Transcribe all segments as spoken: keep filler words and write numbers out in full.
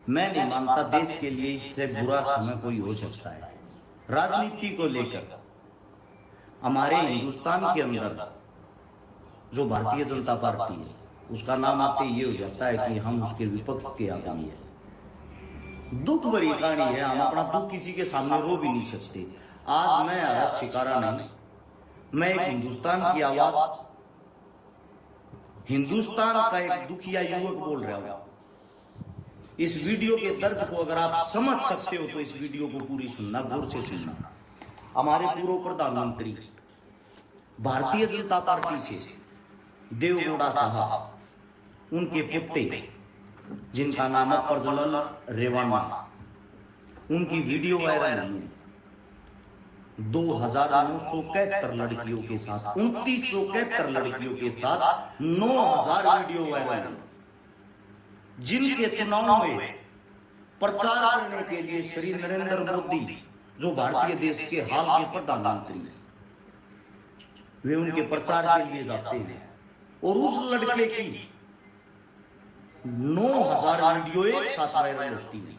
मैं नहीं मानता देश के लिए इससे बुरा समय कोई हो सकता है। राजनीति को लेकर हमारे हिंदुस्तान के अंदर जो भारतीय जनता पार्टी है, उसका नाम आते ये हो जाता है कि हम उसके विपक्ष के आदमी है। दुख भरी कहानी है, हम अपना दुख किसी के सामने रो भी नहीं सकते। आज मैं हर्ष शिकारा नहीं, मैं एक हिंदुस्तान की आवाज, हिंदुस्तान का एक दुखिया युवक बोल रहा हूं। इस वीडियो के दर्द को अगर आप समझ सकते हो तो इस वीडियो को पूरी सुनना, गौर से सुनना। हमारे पूर्व प्रधानमंत्री भारतीय जनता पार्टी से देवगौड़ा साहब, उनके पुत्र जिनका नाम है प्रज्वल रेवन्ना, उनकी वीडियो वायरल हुई है। दो हजार नौ सौ इकहत्तर लड़कियों के साथ, उनतीस सौ इकहत्तर लड़कियों के साथ नौ हजार वीडियो वायरल हुई, जिनके चुनाव में प्रचार करने के लिए श्री नरेंद्र मोदी, जो भारतीय देश के हाल के प्रधानमंत्री, वे उनके प्रचार के लिए जाते हैं। और उस लड़के की नौ हजार वीडियो एक साथ वायरल होती है,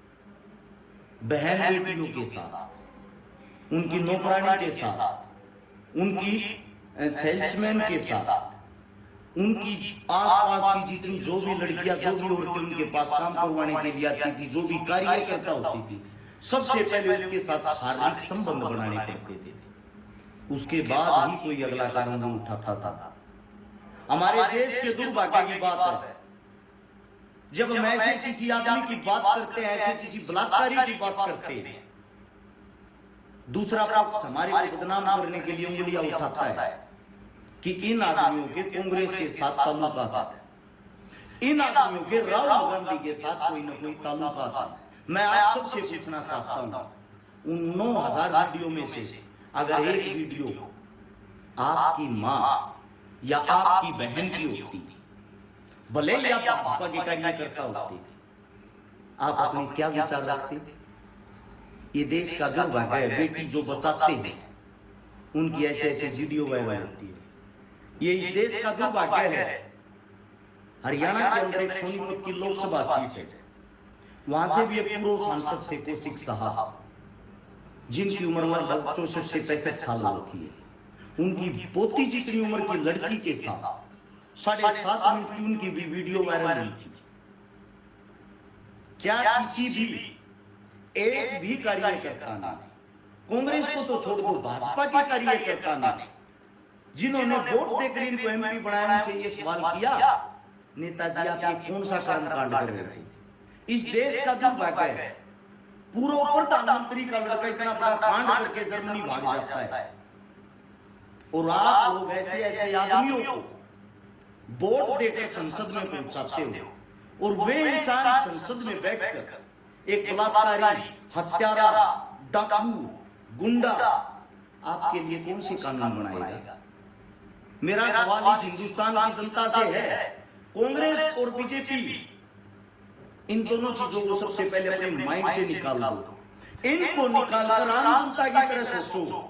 बहन बेटियों के साथ, उनकी नौकरानी के साथ, उनकी सेल्समैन के साथ, उनकी आसपास की जितनी जो भी लड़कियां, जो भी औरतें उनके पास काम करवाने के लिए आती थी, जो भी कार्यकर्ता होती थी, सबसे पहले उसके साथ शारीरिक संबंध बनाने पड़ते थे। उसके बाद ही कोई अगला कदम वो उठाता था। हमारे देश के दुर्भाग्य की बात है, जब हम ऐसे किसी आदमी की बात करते हैं, ऐसे किसी बलात्कारी की बात करते हैं, दूसरा पक्ष हमारे को बदनाम करने के लिए उंगलियां उठाता है कि इन आदमियों के कांग्रेस के साथ ताल्लुकात है, इन आदमियों के राहुल गांधी के साथ कोई न कोई ताल्लुकात है। मैं आप सबसे पूछना चाहता हूं, उन नौ हजार वीडियो में से अगर एक वीडियो आपकी मां या आपकी बहन की होती, भले ही आप भाजपा के कार्यकर्ता होते, आप अपने क्या विचार रखते? ये देश का दुर्भाग्य है, बेटी जो बचाते हैं उनकी ऐसे ऐसे वीडियो वायरल होती है। ये इस देश का दुर्भाग्य है। हरियाणा के अंदर एक सोनीपत की लोकसभा सीट है, वहां से भी एक पूर्व सांसद थे कौशिक साहब, जिनकी उम्र लगभग चौसठ से पैंसठ साल रखी है। उनकी पोती जितनी उम्र की लड़की के साथ साढ़े सात मिनट की उनकी भी वीडियो वायरल हुई थी। क्या किसी भी एक भी कार्यकर्ता ने, कांग्रेस को तो छोड़ दो, भाजपा के कार्यकर्ता ने, जिन्होंने वोट देकर इनको एमपी बनाया, उनसे ये सवाल किया, नेताजी आप ये कौन सा कर्म कांड कर रहे थे? इस देश का दुर्भाग्य है, पूर्व प्रधानमंत्री का लड़का इतना बड़ा कांड करके जर्मनी भाग जाता है, और आप लोग ऐसे ऐसे आदमियों को वोट देकर संसद में पहुंचाते हो, और वे इंसान संसद में बैठकर एक बलात्कारी, हत्यारा, डाकू, गुंडा आपके लिए कौन से कानून बनाएगा? मेरा सवाल इस हिंदुस्तान की जनता से है, कांग्रेस और बीजेपी, इन दोनों चीजों को सबसे पहले अपने माइंड से निकाल दो। इनको निकालकर आम जनता की तरह सोचो।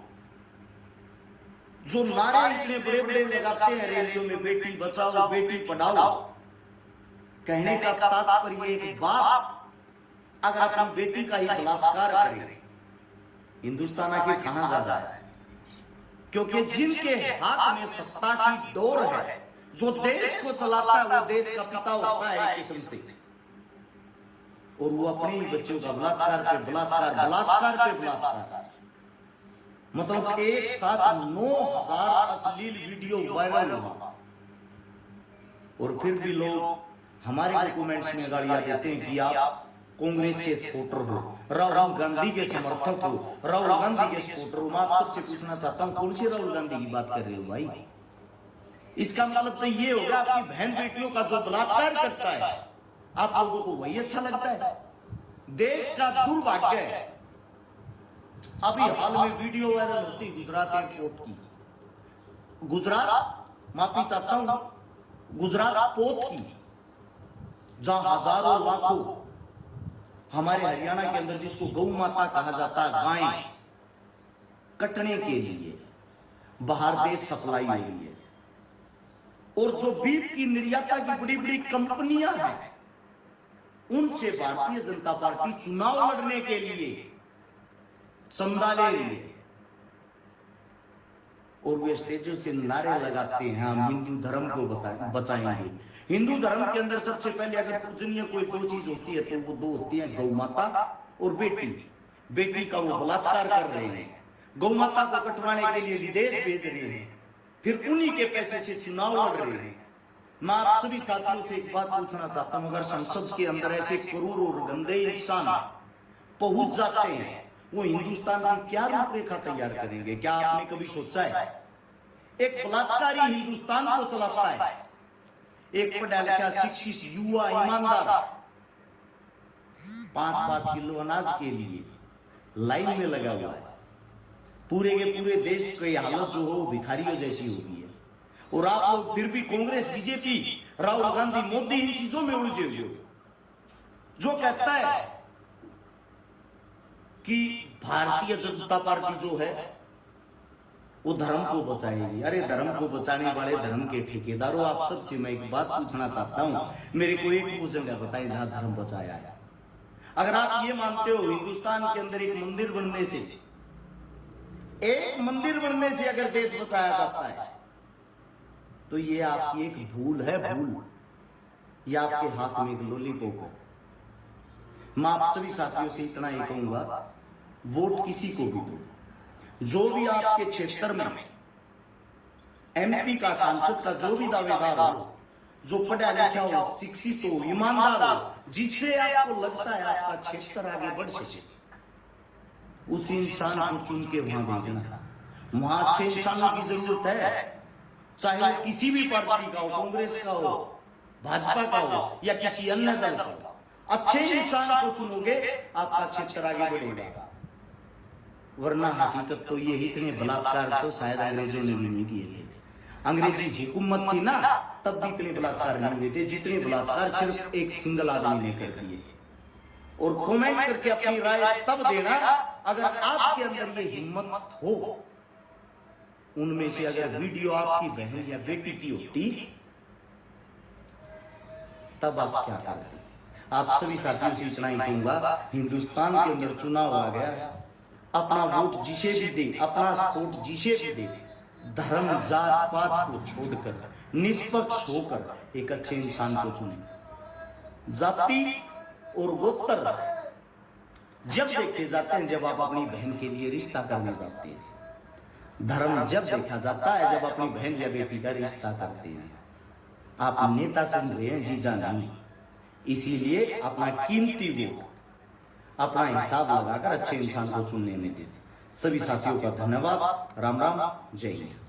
जो नारे इतने बड़े बड़े लगाते हैं रेडियो में, बेटी बचाओ, बेटी पढ़ाओ, कहने का तात्पर्य एक बाप अगर अपनी बेटी का ही बलात्कार करे, हिंदुस्तान के कहां जा रहा है? क्योंकि जिनके हाथ में सत्ता की डोर है, जो देश को चलाता है, वो देश का पिता होता है एक किस्म से, और वो अपने ही बच्चों का बलात्कार पे बलात्कार, बलात्कार पे बलात्कार, मतलब एक साथ नौ हजार अश्लील वीडियो वायरल हुआ। और फिर भी लोग हमारे को कमेंट्स में गालियां देते हैं कि आप कांग्रेस के सपोर्टर हो, राहुल गांधी के समर्थक हो, राहुल गांधी के सपोर्टर हो। मैं आप सबसे पूछना चाहता हूं, कौन से राहुल गांधी की बात कर रहे हो भाई? इसका मतलब तो ये होगा आपकी बहन बेटियों का जो बलात्कार करता है, आप लोगों को वही अच्छा लगता है? देश का दुर्भाग्य है, अभी हाल में वीडियो वायरल होती गुजरात एयरपोर्ट की, गुजरात माफी चाहता हूं, गुजरात पोत की, जहां हजारों लाखों हमारे हरियाणा के अंदर, जिसको गौ माता कहा जाता है, गायें कटने के लिए बाहर देश सप्लाई हो रही है। और जो बीफ की निर्याता की बड़ी बड़ी कंपनियां हैं, उनसे भारतीय जनता पार्टी चुनाव लड़ने के लिए चंदा ले रही है और वे स्टेजों से नारे लगाते हैं हम हिंदू धर्म को बचाएंगे। हिंदू धर्म के अंदर सबसे पहले अगर पूजनीय कोई दो चीज होती है तो वो दो होती है, गौ माता और बेटी। बेटी का वो बलात्कार कर रहे हैं, गौ माता को कटवाने के लिए विदेश भेज रहे हैं, फिर उन्हीं के पैसे से चुनाव लड़ रहे हैं। मैं आप सभी साथियों से एक बात पूछना चाहता हूं, अगर संसद के अंदर ऐसे क्रूर और गंदे इंसान पहुंच जाते हैं, वो हिंदुस्तान की क्या रूपरेखा तैयार करेंगे? क्या आपने कभी सोचा है? एक बलात्कारी हिंदुस्तान को चलाता है, एक पढ़ा लिखा शिक्षित युवा ईमानदार पांच पांच किलो अनाज के लिए लाइन में लगा हुआ है। पूरे के पूरे देश की हालत जो हो भिखारियों जैसी हो गई है, और आप लोग फिर भी कांग्रेस, बीजेपी, राहुल गांधी, मोदी इन चीजों में उलझे हुए हो। जो कहता है कि भारतीय जनता पार्टी जो है वो धर्म को बचाएगी, अरे धर्म को बचाने वाले धर्म के ठेकेदारों, आप सबसे मैं एक बात पूछना चाहता हूं, मेरे को एक वो जगह बताएं जहां धर्म बचाया है। अगर आप ये मानते हो हिंदुस्तान के अंदर एक मंदिर बनने से एक मंदिर बनने से अगर देश बचाया जाता है, तो ये आपकी एक भूल है, भूल। ये आपके हाथ में एक लॉलीपॉप है। मैं आप सभी साथियों से इतना ही कहूंगा, वोट किसी को भी दो, जो भी आपके क्षेत्र में एमपी का, सांसद का जो भी दावेदार हो, जो पढ़ा लिखा हो, शिक्षित हो, ईमानदार हो, जिससे आपको लगता है आपका क्षेत्र आगे बढ़ सके, उस इंसान को चुन के वहां भेजना। वहां अच्छे इंसानों की जरूरत है, चाहे वो किसी भी पार्टी का हो, कांग्रेस का हो, भाजपा का हो या किसी अन्य दल का हो। अच्छे इंसान को चुनोगे, आपका क्षेत्र आगे बढ़ेगा। वरना हकीकत तो ये, इतने बलात्कार तो शायद अंग्रेजों ने भी नहीं किए थे। अंग्रेजी हुकूमत थी ना, तब भी इतने बलात्कार नहीं हुए थे जितने बलात्कार सिर्फ एक सिंगल आदमी ने कर दिए। और कमेंट करके अपनी राय तब देना अगर आपके अंदर ये हिम्मत हो। उनमें से अगर वीडियो आपकी बहन या बेटी की होती, तब आप क्या करते? आप सभी साथियों से इतना ही कहूंगा, हिंदुस्तान के अंदर चुनाव आ गया, अपना वोट जिसे भी दे, अपना वोट जिसे भी दे, धर्म जात पात को छोड़कर निष्पक्ष होकर एक अच्छे इंसान को चुने। जाति और गोत्र जब देखे जाते हैं जब आप अपनी बहन के लिए रिश्ता करने जाते हैं, धर्म जब देखा जाता है जब अपनी बहन या बेटी का रिश्ता करते हैं। आप नेता चुन रहे हैं, जीजा नहीं। इसीलिए अपना कीमती वोट अपना हिसाब लगाकर अच्छे इंसान को चुनने में दे। सभी साथियों का धन्यवाद। राम राम, जय हिंद।